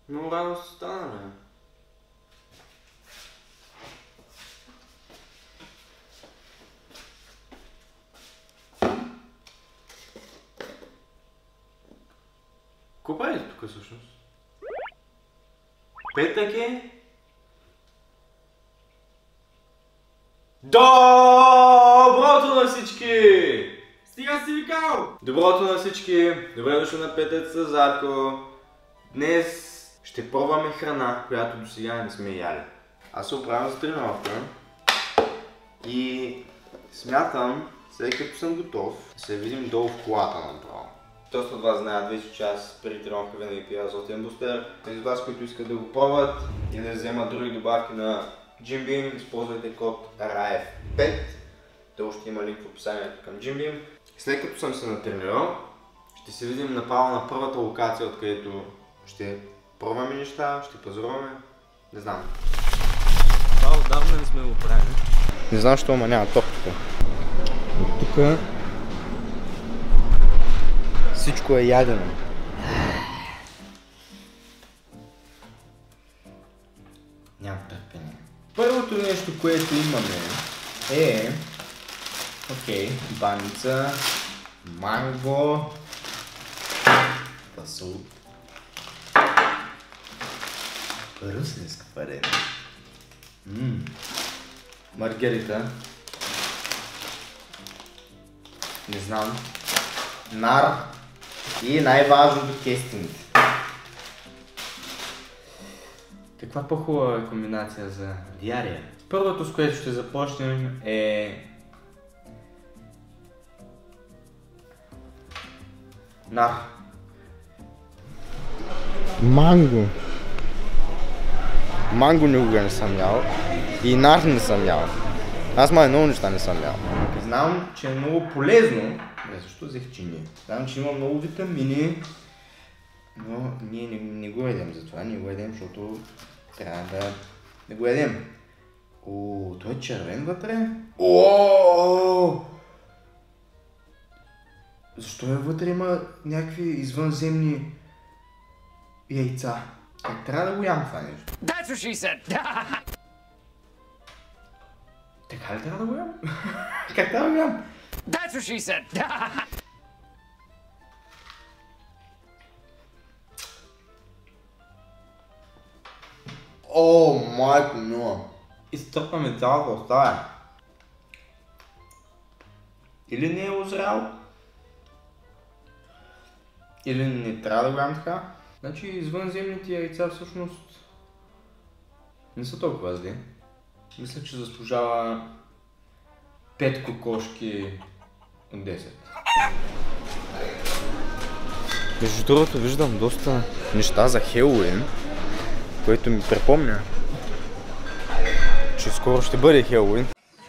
Много рано се стана, бе. Какво правите тук всъщност? Петък е? Доброто на всички! Стига си викал! Доброто на всички! Добре дошли на Петък с Зарко. Днес ще пробваме храна, която до сега не сме яли. Аз се оправям за тренировка и смятам, след като съм готов, да се видим долу в колата направо. Доста от вас знаят вече, че аз преди тренировка винаги пия азотен бустер. Тези от вас, които искат да го пробват и да вземат други добавки на Jim Beam, използвайте код RAF5. Долу ще има линк в описанието към Jim Beam. След като съм се натренирал, ще се видим направо на първата локация, откъдето ще пробваме неща, ще пазаруваме. Не знам. Това отдавна не сме го правили. Не знам, що, ама няма ток тук. Тук всичко е ядено. Нямам търпение. Първото нещо, което имаме е... Окей, баница, манго, фасол, русненска варена, маргарита, не знам, нар и най-важното кестингите. Каква по-хубава комбинация за диария? Първото, с което ще започнем е нар. Манго. Манго никога не съм ял и нар не съм ял. Аз май много неща не съм ял. Знам, че е много полезно. Защо взех чини? Знам, че има много витамини, но ние не го едем затова. Ние го едем, защото трябва да го едем. О, той е червен вътре. О! Защо вътре има някакви извънземни яйца? Как трябва да го ям това нещо? That's what she said! Така ли трябва да го ям? Как трябва да го ям? That's what she said! О, майко мила! Изтърпваме цялата остая. Или не е озрял, или не трябва да го ям така. Значи извънземните яйца всъщност не са толкова зли. Мисля, че заслужава 5 кокошки от 10. Между другото виждам доста неща за Хелоуин, което ми припомня, че скоро ще бъде Хелоуин.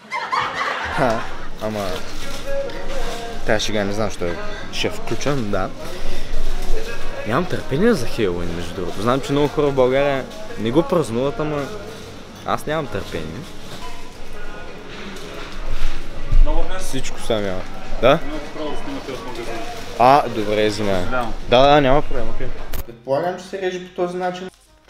Ама тая шега не знам, що ще включа, но да. Нямам търпение за Хелоуин, между другото. Знам, че много хора в България не го празнуват, ама аз нямам търпение. Всичко съм ял. Да? А, добре, извинявай. Да, няма проблем, окей. Предполагам, че се реже по този начин.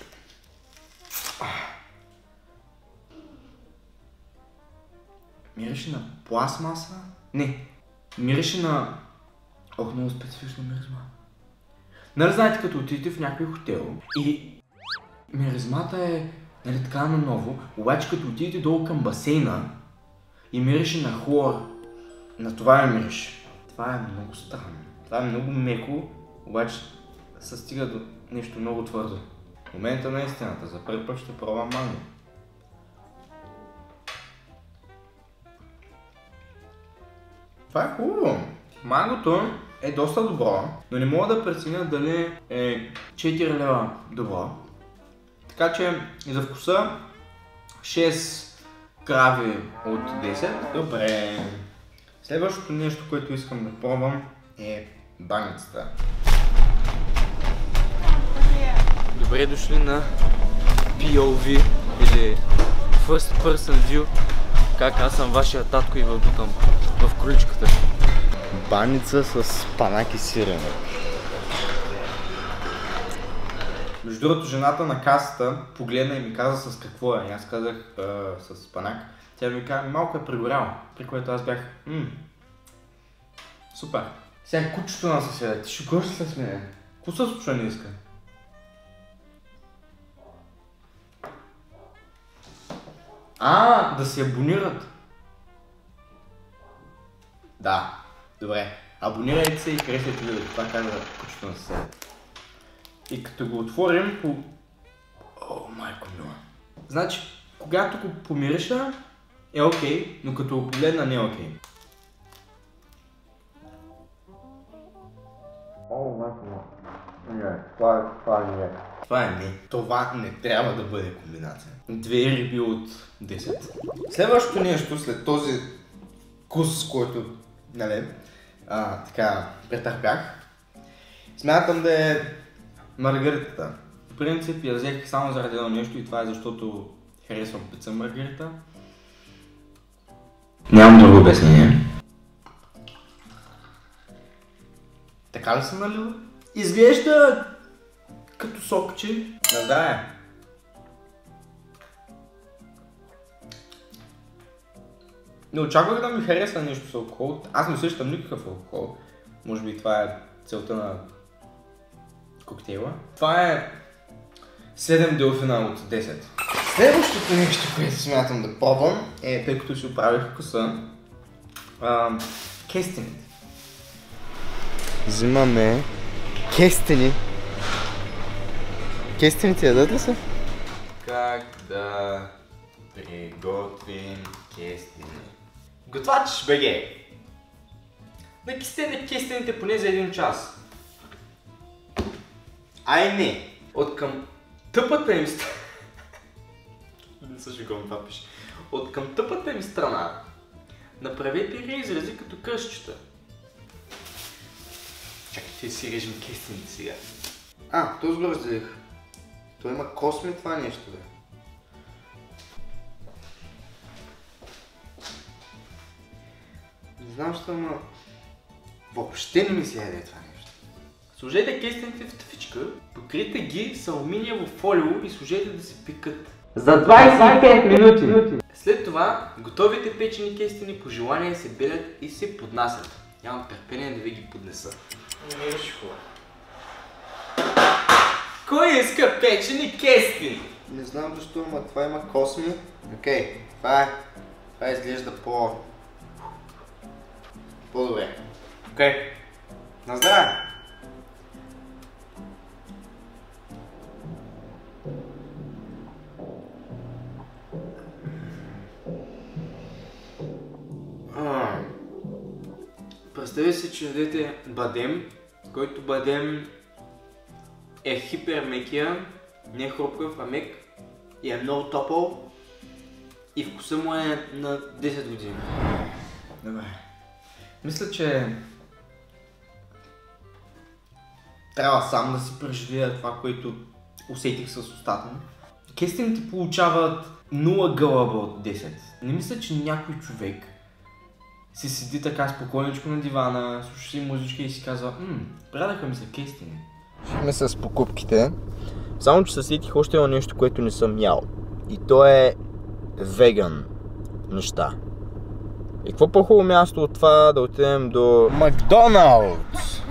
Мирише на пластмаса? Не. Мирише на... Ох, много специфична миризма. Нали знаете, като отидете в някой хотел и миризмата е, нали, така наново, обаче като отидете долу към басейна и мирише на хлор, на това мирише. Това е много странно. Това е много меко, обаче се стига до нещо много твърдо. В момента на истината, за първи път ще пробвам манго. Това е хубаво. Мангото е доста добро, но не мога да преценя дали е 4 лева добро. Така че за вкуса 6 крави от 10. Добре. Следващото нещо, което искам да пробвам е баницата. Добре дошли на POV или First Person View. Как аз съм вашия татко и въбутам в количката. Баница с панак и сирене. Между другото, жената на касата погледна и ми каза с какво е. Аз казах с панак. Тя ми каза, малко е прегоряло. При което аз бях, супер. Сега кучето на съседа, ти шукаш ли с мене? Какво се случва днеска? Да се абонират. Да, добре. Абонирайте се и харесайте видеото. Това казва кучето на съседа. И като го отворим по... О, майко мила. Значи, когато го помириша, е окей, но като го погледна не е окей. О, майко мила. Не, това е не. Това не трябва да бъде комбинация. 2 риби от 10. Следващото нещо след този вкус, който, нали, така претърпях, смятам да е маргаритата. В принцип я взех само заради едно нещо и това е защото харесвам пица маргарита. Нямам друго обяснение. Така ли съм налила? Изглежда като сокче. На здраве! Не очаквах да ми харесва нещо с алкохол. Аз не усещам никакъв алкохол. Може би това е целта на коктейла. Това е 7 делфина от 10. Следващото нещо, което смятам да пробвам е, тъй като си оправих вкуса, кестените. Взимаме кестени. Кестените ядат ли са? Как да приготвим кестени? Готвач БГ. Да кистене кестените поне за 1 час. Ай не! От към тъпата им страна... Не също го това пише. От към тъпата им страна направете изрази като кръстчета. Чакайте да си режем кестените сега. Този го разделих. Той има косми това нещо, бе. Не знам, що ама... Въобще не ми се яде това нещо. Сложете кестените в тъфичка, покрийте ги с алуминиево фолио и сложете да се пикат. За 25 минути! След това, готовите печени кестени по желание се белят и се поднасят. Нямам търпение да ви ги поднеса. Не е хубаво. Кой иска печени кестени? Не знам защо, но това има косми. Окей, това изглежда по-добре. Окей, на здраве! Представи си, че ядете бадем, който бадем е хипермекия, не е хрупкав, а мек и е много топъл и вкуса му е на 10 години. Добре. Мисля, че трябва сам да си преживея това, което усетих с устата ми. Кестените получават 0 гълъба от 10. Не мисля, че някой човек си седи така спокойничко на дивана, слуша си музичка и си казва, прадаха ми са кестени. Шихме с покупките, само че се сетих още едно нещо, което не съм ял. И то е веган неща. И какво по-хубаво място от това да отидем до Макдоналдс?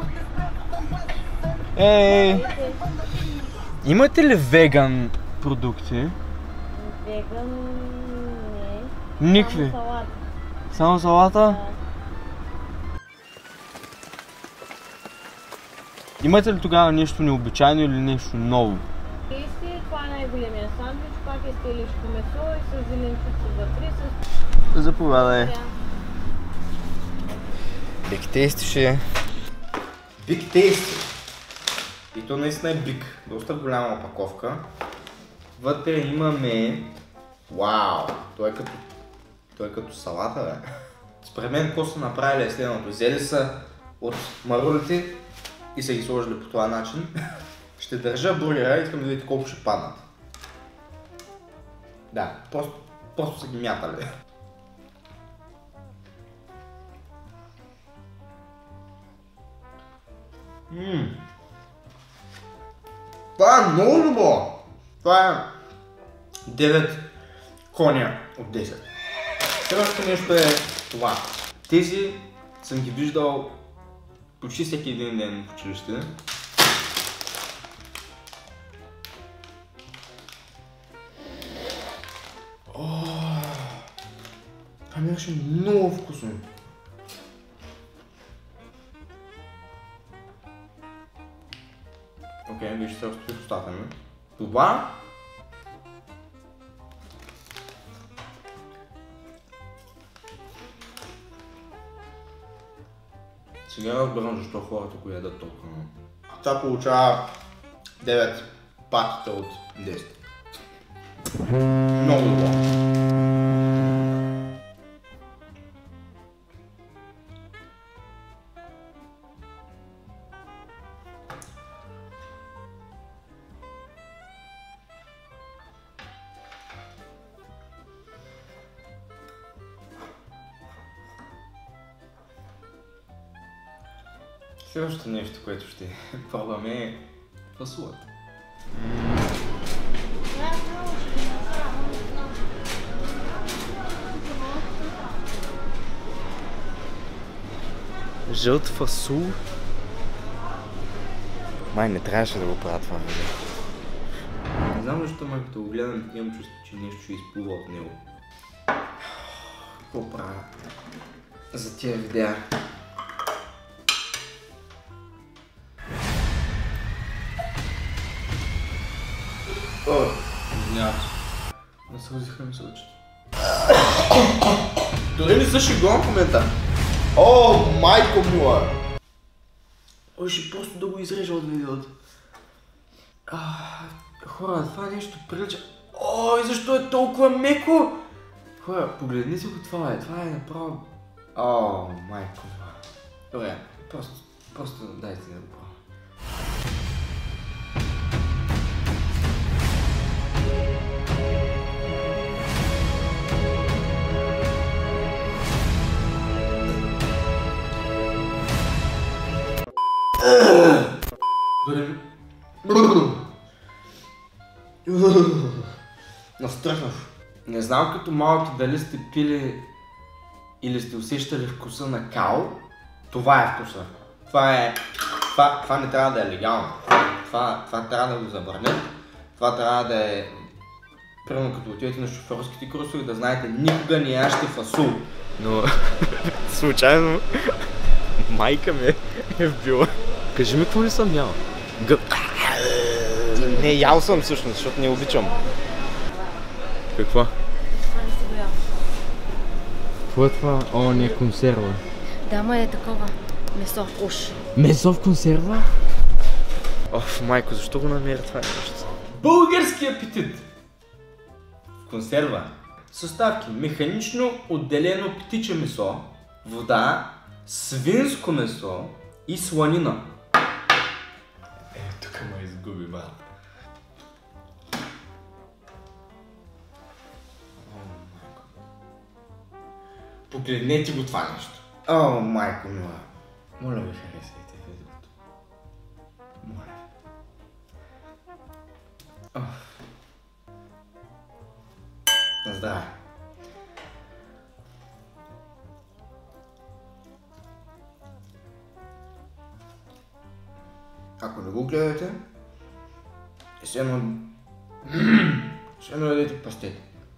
Имате ли веган продукти? Веган не. Никакви? Само салата. Само салата? Имате ли тогава нещо необичайно или нещо ново? Това е най-големия сандвич, пак е с телешко месо и с зеленчуци вътре. Заповядай. Big Tasty ще е. Big Tasty. И то наистина е big. Доста голяма опаковка. Вътре имаме... Вау! Той е като салата, бе. Според мен какво са направили е следното. Взели са от марулите и са ги сложили по това начин. Ще държа бургера и искам да видите колко ще паднат. Да, просто са ги мятали. Това е много добро! Това е 9 коня от 10. Следващото нещо е това. Тези съм ги виждал почти всеки един ден в училище. Това ми беше много вкусно. Окей, вижте се още в устата ми. Това сега разбирам защо хората го ядат толкова много. Това получава 9 патите от 10. Много добро. Следващото нещо, което ще пробваме е фасулата. Жълт фасул? Май не трябваше да го правя това видео. Не знам защо, май като го гледам, имам чувство, че нещо ще изплува от него. Какво правя за тия видеа? Извинявам се. Насълзиха ми се очите. Дори не са шегувам в момента. О, майко мила! Ой, ще просто да го изрежа от видеото. Хора, това нещо прилича... Ой, защо е толкова меко? Хора, погледни си го това е. Това е направо... О, майко мила. Добре, просто дайте да го пробвам. Настръхнах. Не знам като малки дали сте пили или сте усещали вкуса на кал. Това е вкуса. Това не трябва да е легално. Това трябва да го забранят. Това трябва да е... Примерно като отидете на шофьорските курсове, да знаете, никога не яжте фасул. Но случайно майка ми е вбила. Кажи ми какво ли съм ял? Не, ял съм всъщност, защото не обичам. Какво? Това не си го ял. Какво е това? О, не е консерва. Да, ма е такова. Месо, уж. Месо в консерва? Оф, майко, защо го намери това нещо? Български апетит! В консерва. Съставки: механично отделено птиче месо, вода, свинско месо и сланина. Тук ме изгуби, брат. Погледнете го това нещо. О, майко мила. Моля ви, харесайте видеото. Моля. На здраве. Ако не го гледате, ще едно ядете пастет.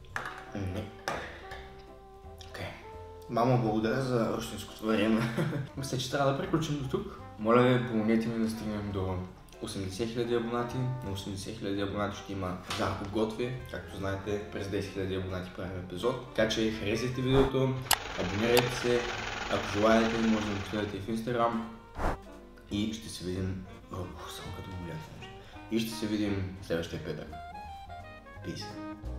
Окей. Мамо, благодаря за рощинското време. Мисля, че трябва да приключим до тук. Моля ви, помогнете ми да стигнем до 80 000 абонати. На 80 000 абонати ще има Зарко готви. Както знаете, през 10 000 абонати правим епизод. Така че харесайте видеото, абонирайте се. Ако желаете, може да ми следвате и в Инстаграм. И ще се видим... само като го гледате. И ще се видим следващия петък. Peace.